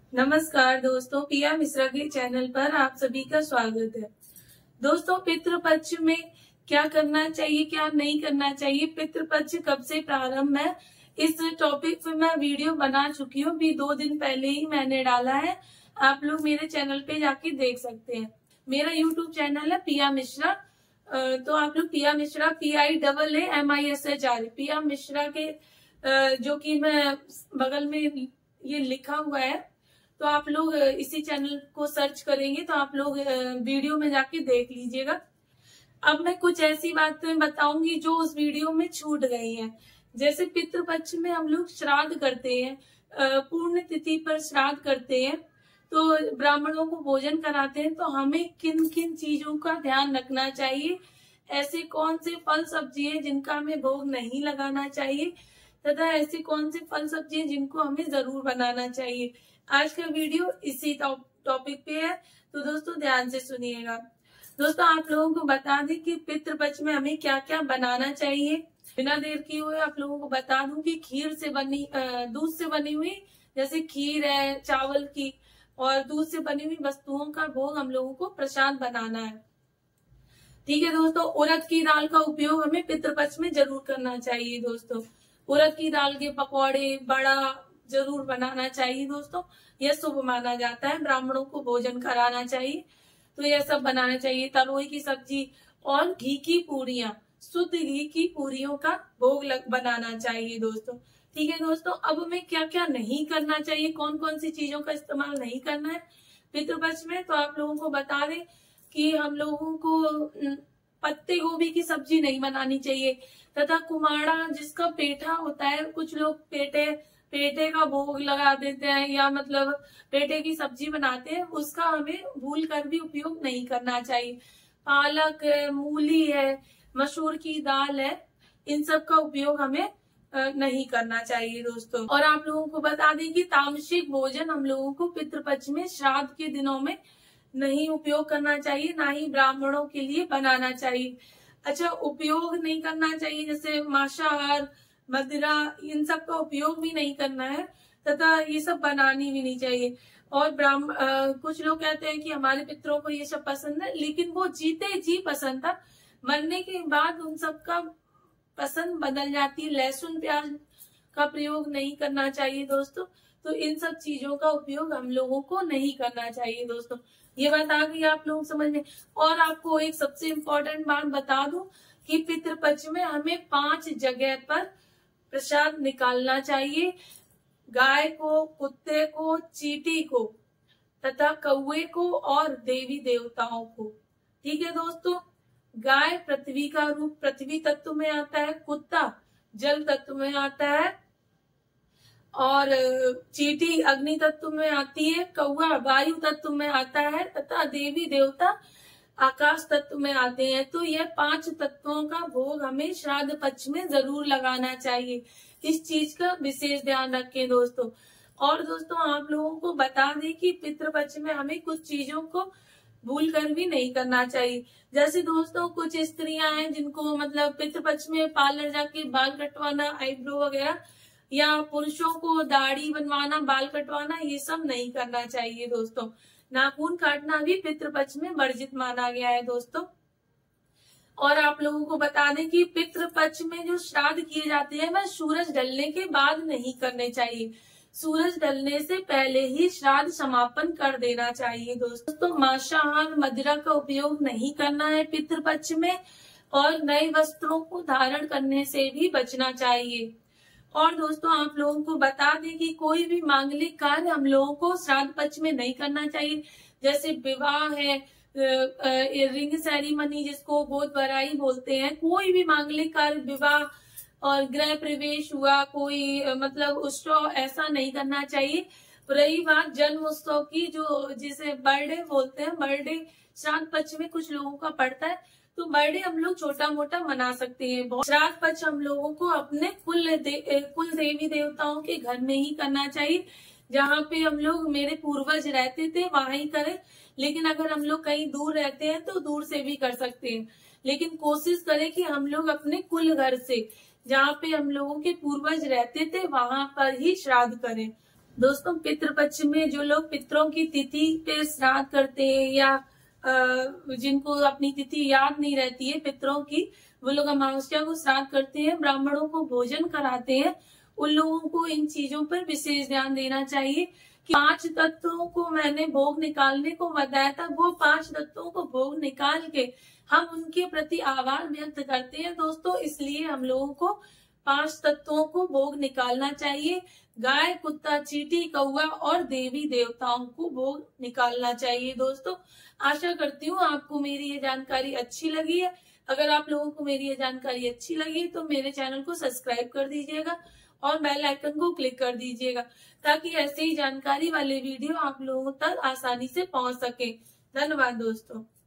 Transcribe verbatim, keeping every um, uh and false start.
नमस्कार दोस्तों, पिया मिश्रा के चैनल पर आप सभी का स्वागत है। दोस्तों, पितृपक्ष में क्या करना चाहिए, क्या नहीं करना चाहिए, पितृपक्ष कब से प्रारंभ है, इस टॉपिक पे मैं वीडियो बना चुकी हूँ। भी दो दिन पहले ही मैंने डाला है, आप लोग मेरे चैनल पे जाके देख सकते हैं। मेरा यूट्यूब चैनल है पिया मिश्रा, तो आप लोग Piya Mishra P I double A M I S H R Piya Mishra के जो कि मैं बगल में ये लिखा हुआ है, तो आप लोग इसी चैनल को सर्च करेंगे तो आप लोग वीडियो में जाके देख लीजिएगा। अब मैं कुछ ऐसी बातें बताऊंगी जो उस वीडियो में छूट गई हैं। जैसे पितृपक्ष में हम लोग श्राद्ध करते हैं, पूर्ण तिथि पर श्राद्ध करते हैं, तो ब्राह्मणों को भोजन कराते हैं, तो हमें किन किन चीजों का ध्यान रखना चाहिए, ऐसे कौन से फल सब्जी है जिनका हमें भोग नहीं लगाना चाहिए, तथा ऐसे कौन से फल सब्जी है जिनको हमें जरूर बनाना चाहिए। आज का वीडियो इसी टॉपिक पे है, तो दोस्तों ध्यान से सुनिएगा। दोस्तों, आप लोगों को बता दें कि पितृपक्ष में हमें क्या क्या बनाना चाहिए। बिना देर किए हुए आप लोगों को बता दूं कि खीर से बनी दूध से बनी हुई जैसे खीर है, चावल की और दूध से बनी हुई वस्तुओं का भोग हम लोगों को प्रसाद बनाना है। ठीक है दोस्तों, उड़द की दाल का उपयोग हमें पितृपक्ष में जरूर करना चाहिए। दोस्तों, उड़द की दाल के पकौड़े, बड़ा जरूर बनाना चाहिए। दोस्तों, यह शुभ माना जाता है, ब्राह्मणों को भोजन कराना चाहिए, तो यह सब बनाना चाहिए। तरोई की सब्जी और घी की पूरियां, शुद्ध घी की पूरियों का भोग लग बनाना चाहिए। दोस्तों, ठीक है दोस्तों, अब हमें क्या क्या नहीं करना चाहिए, कौन कौन सी चीजों का इस्तेमाल नहीं करना है पितृपक्ष में, तो आप लोगों को बता दें कि हम लोगों को पत्ते गोभी की सब्जी नहीं बनानी चाहिए, तथा कुमाड़ा जिसका पेठा होता है, कुछ लोग पेटे पेटे का भोग लगा देते हैं या मतलब पेटे की सब्जी बनाते हैं, उसका हमें भूल कर भी उपयोग नहीं करना चाहिए। पालक है, मूली है, मसूर की दाल है, इन सब का उपयोग हमें नहीं करना चाहिए दोस्तों। और आप लोगों को बता दें कि तामसिक भोजन हम लोगों को पितृपक्ष में श्राद्ध के दिनों में नहीं उपयोग करना चाहिए, ना ही ब्राह्मणों के लिए बनाना चाहिए। अच्छा, उपयोग नहीं करना चाहिए जैसे मांसाहार, मदिरा, इन सब का उपयोग भी नहीं करना है, तथा ये सब बनानी भी नहीं चाहिए। और ब्राह्मण कुछ लोग कहते हैं कि हमारे पितरों को ये सब पसंद है, लेकिन वो जीते जी पसंद था, मरने के बाद उन सब का पसंद बदल जाती है। लहसुन प्याज का प्रयोग नहीं करना चाहिए दोस्तों, तो इन सब चीजों का उपयोग हम लोगों को नहीं करना चाहिए। दोस्तों, ये बात आ गई आप लोग समझ में। और आपको एक सबसे इम्पोर्टेंट बात बता दूं कि पितृपक्ष में हमें पांच जगह पर प्रसाद निकालना चाहिए। गाय को, कुत्ते को, चींटी को, तथा कौवे को और देवी देवताओं को। ठीक है दोस्तों, गाय पृथ्वी का रूप पृथ्वी तत्व में आता है, कुत्ता जल तत्व में आता है, और चींटी अग्नि तत्व में आती है, कौवा वायु तत्व में आता है, तथा देवी देवता आकाश तत्व में आते हैं। तो यह पांच तत्वों का भोग हमें श्राद्ध पक्ष में जरूर लगाना चाहिए। इस चीज का विशेष ध्यान रखें दोस्तों। और दोस्तों, आप लोगों को बता दें कि पितृपक्ष में हमें कुछ चीजों को भूल कर भी नहीं करना चाहिए। जैसे दोस्तों, कुछ स्त्रियां हैं जिनको मतलब पितृपक्ष में पार्लर जाके बाल कटवाना, आईब्रो वगैरह, या पुरुषों को दाढ़ी बनवाना, बाल कटवाना, ये सब नहीं करना चाहिए दोस्तों। नाखून काटना भी पितृपक्ष में वर्जित माना गया है दोस्तों। और आप लोगों को बता दें कि पितृपक्ष में जो श्राद्ध किए जाते हैं वह सूरज ढलने के बाद नहीं करने चाहिए, सूरज ढलने से पहले ही श्राद्ध समापन कर देना चाहिए दोस्तों। मांसाहार, मदिरा का उपयोग नहीं करना है पितृपक्ष में, और नए वस्त्रों को धारण करने से भी बचना चाहिए। और दोस्तों, आप लोगों को बता दें कि कोई भी मांगलिक कार्य हम लोगों को श्राद्ध पक्ष में नहीं करना चाहिए। जैसे विवाह है, रिंग सेरेमनी जिसको गोद भराई बोलते हैं, कोई भी मांगलिक कार्य, विवाह और गृह प्रवेश हुआ, कोई मतलब उत्सव, ऐसा नहीं करना चाहिए। रही बात जन्म उत्सव की, जो जिसे बर्थडे बोलते हैं, बर्थडे श्राद्ध पक्ष में कुछ लोगों का पड़ता है, तो बर्थडे हम लोग छोटा मोटा मना सकते हैं। श्राद्ध पक्ष हम लोगों को अपने कुल दे, कुल देवी देवताओं के घर में ही करना चाहिए। जहाँ पे हम लोग मेरे पूर्वज रहते थे वहां ही करें, लेकिन अगर हम लोग कहीं दूर रहते हैं तो दूर से भी कर सकते हैं, लेकिन कोशिश करें कि हम लोग अपने कुल घर से, जहाँ पे हम लोगों के पूर्वज रहते थे, वहां पर ही श्राद्ध करें। दोस्तों पितृपक्ष में जो लोग पितरों की तिथि पे श्राद्ध करते हैं या जिनको अपनी तिथि याद नहीं रहती है पितरों की, वो लोग अमावस्या को श्राद्ध करते हैं, ब्राह्मणों को भोजन कराते हैं, उन लोगों को इन चीजों पर विशेष ध्यान देना चाहिए कि पांच तत्वों को मैंने भोग निकालने को बताया था, वो पांच तत्वों को भोग निकाल के हम उनके प्रति आभार व्यक्त करते हैं दोस्तों। इसलिए हम लोगों को पांच तत्वों को भोग निकालना चाहिए। गाय, कुत्ता, चींटी, कौवा और देवी देवताओं को भोग निकालना चाहिए दोस्तों। आशा करती हूँ आपको मेरी ये जानकारी अच्छी लगी है। अगर आप लोगों को मेरी ये जानकारी अच्छी लगी तो मेरे चैनल को सब्सक्राइब कर दीजिएगा और बेल आइकन को क्लिक कर दीजिएगा, ताकि ऐसे ही जानकारी वाले वीडियो आप लोगों तक आसानी से पहुंच सके। धन्यवाद दोस्तों।